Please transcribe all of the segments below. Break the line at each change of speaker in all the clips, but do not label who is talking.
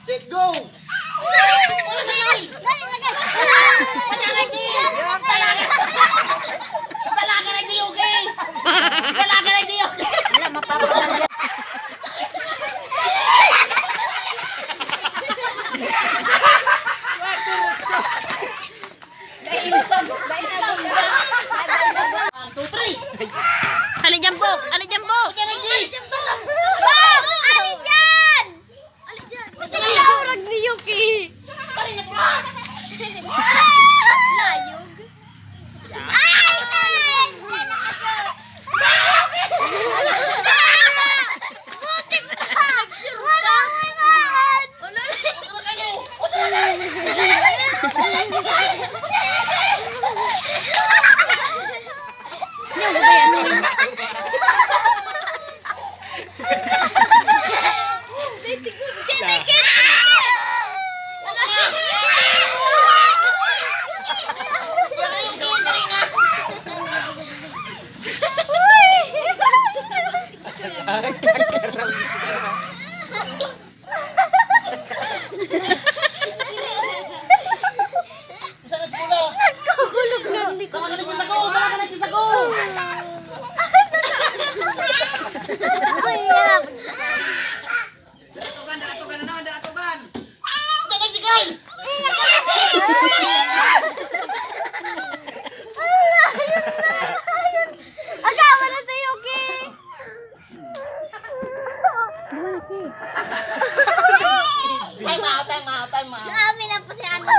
set, go!
Ali jambok, Ali jambok.
Orang ni Yuki. Layug.
Time out.
Amin na po si ano.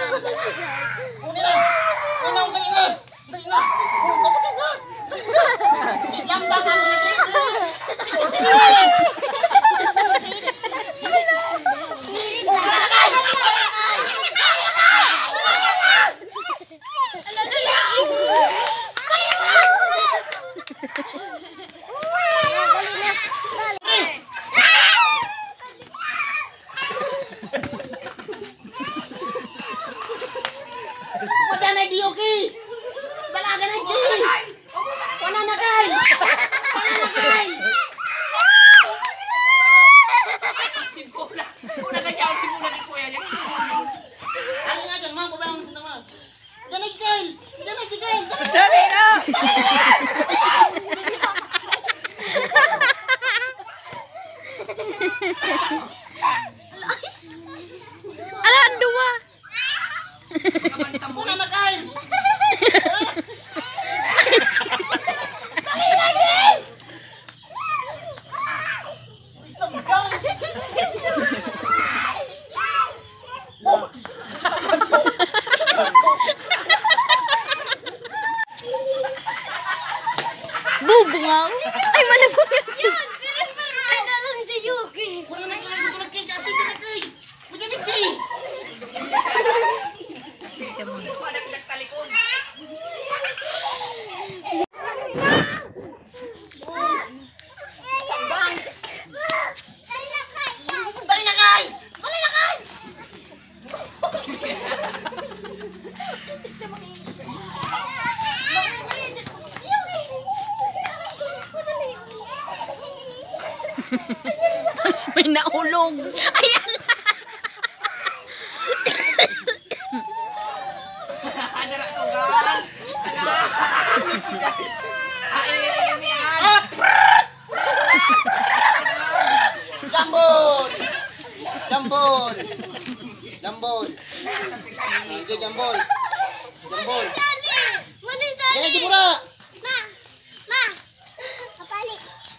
Wala na di okay. Dalaga na di. Wala na kay. Wala na kay. Simula. Una ka diyan simula di kuya niya. Ano nga diyan, ma'am, pabayaan mo sa naman. Danig kay. Danig kay.
Dali na. Ala, ang duwa.
Una na kay.
Bubungaw? Ay, malabog yun siya. Ay, nalang si Yuki.
Wala na kay. Wala na kay. Ati na kay. Danig kay. Wala na talikon. Dali na kay. Dali na kay.
Mas may naulog. Ayan.
Adara to gan. Ay, yan. Jambol. Jambol. Jambol. Sige, jambol. Jambol.
Manay sali.
Yan di mura.
Ma. Ma. Kapali.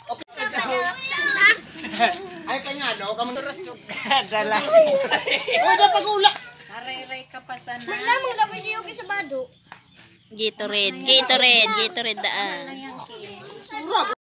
Ay kanya no, kamu
Dala.
oh, da pagula.
Aray-aray ka pa sana.
Maglamang lapay si Yuki sa bado.
Gatorade, Gatorade, Gatorade daan.
Ayan, Ki.
Mura.